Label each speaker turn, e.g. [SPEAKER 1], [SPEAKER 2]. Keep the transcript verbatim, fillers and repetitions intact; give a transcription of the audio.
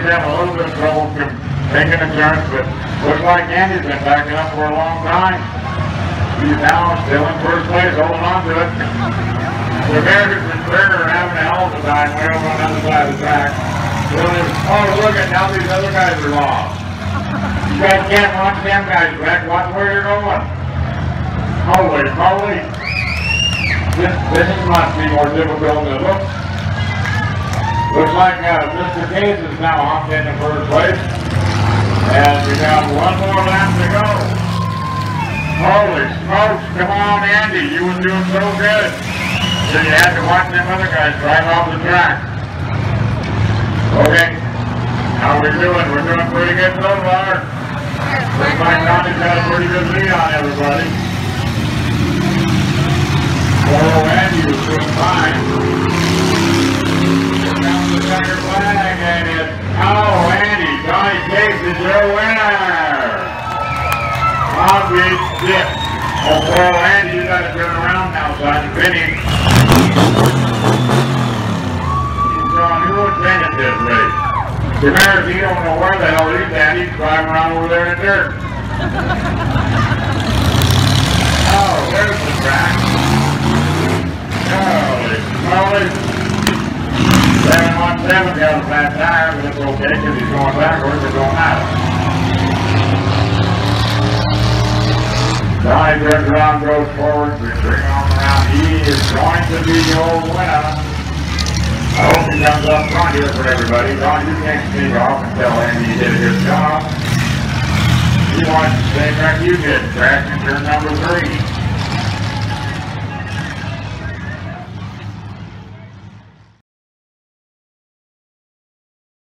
[SPEAKER 1] Andy's having a little bit of trouble taking a turn, but looks like Andy's been backing up for a long time. He's now still in first place, holding on to it. The Americans and Turner are having a hell of a time way over on the other side of the track. Oh, look at now these other guys are lost. You guys can't watch them guys, Brett. Watch where you're going. Holy moly. This, this must be more difficult than it looks. Looks like uh, Mister Case is now hopped into first place. And we have one more lap to go. Holy smokes, come on Andy, you were doing so good. So you had to watch them other guys drive off the track. Okay, how are we doing? We're doing pretty good so far. Looks like Connie's got a pretty good lead on everybody. Oh, Andy was doing fine. Here comes the checker flag and it's, oh Andy, Johnny Case is your winner. Big dip. Oh, poor Andy, you gotta turn around now so I can finish. He's drawing new attention this race. The mares, he don't know where the hell he's at. He's driving around over there in the dirt. Oh, there's the track. Holy moly. seven one seven got a flat tire, but it's okay because he's going backwards or going out. Johnny turns around, goes forward, we bring on around. He is going to be the old winner. I hope he comes up front here for everybody. Don, you can't sneak off and tell Andy you did a good job. He wants the same track you did, track in turn number three.